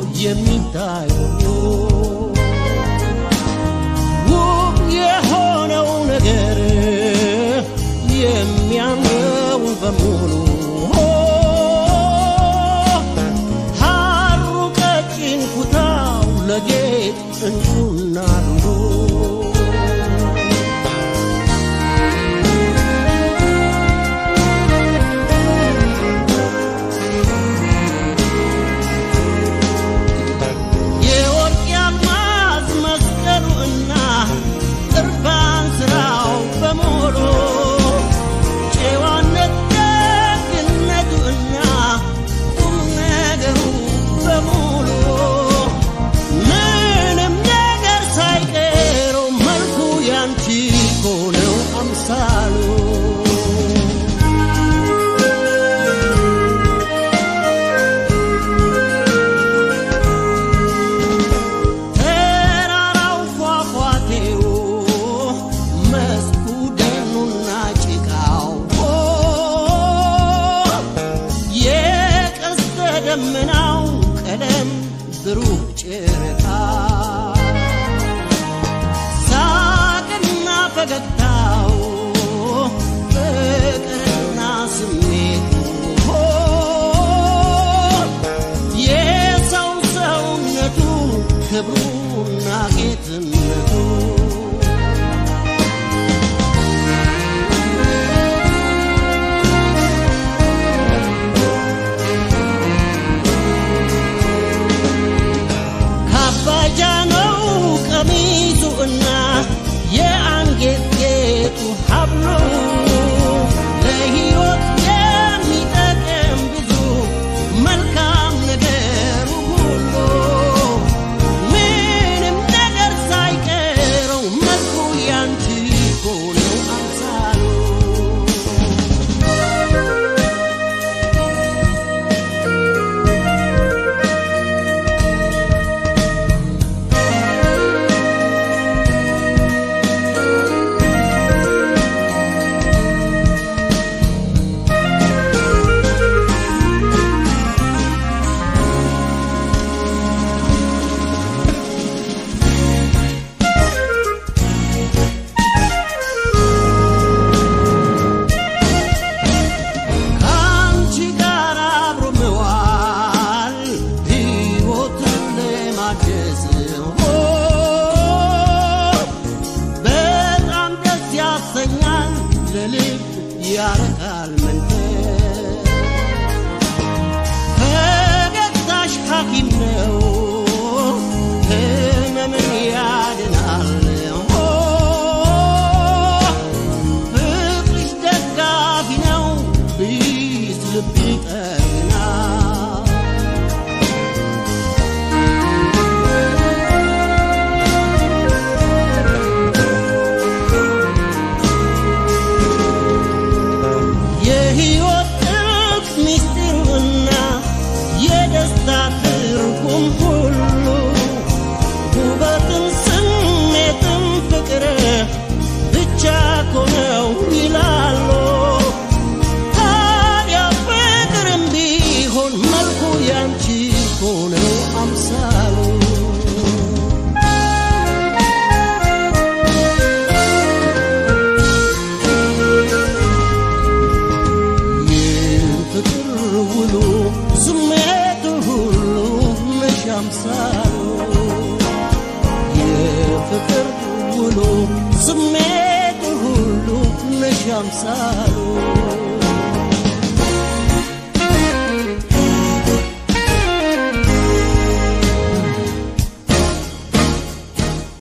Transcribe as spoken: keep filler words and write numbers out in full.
የሚታይ ውብ የሆነው ነገር የሚያምረው በሙሉ ሐሩ ቀጭን ኩታው ለጌጥ እንቁና ሉሉ ደመናው ቀለም ብሩህ ጨረቃ ሳቅና ፈገግታው ፍቅርና ስሜቱ የሰው ሰውነቱ ክብሩና ጌትነቱ ቀሚሱና የአንገት ጌጡ ሐብሉ ለሕይወት የሚጠቅም ብዙ መልካም ነገር ሁሉ ምንም ነገር ሳይቀረው መልኩ ያንቺ ሆነው አምሳሉ በጣም ደስ ያሰኛል ለልብ ያረካል መንፈስ ፈገግታሽ ሐኪም ነው ህመምን ያድናል ፍቅርሽ ደጋፊ ነው ቢስ ልብ ይጠግናል ትርጉም ሁሉ ውበትን ስሜትን ፍቅር ብቻ እኮ ነው ይላሉ ታዲያ ፍቅርም ቢሆን መልኩ ያንቺ እኮ ነው አምሳሉ የፍቅር ውሉ ስሜቱ ሁሉ ነሽ አምሳሉ የፍቅር ውሉ ስሜቱ ሁሉ ነሽ አምሳሉ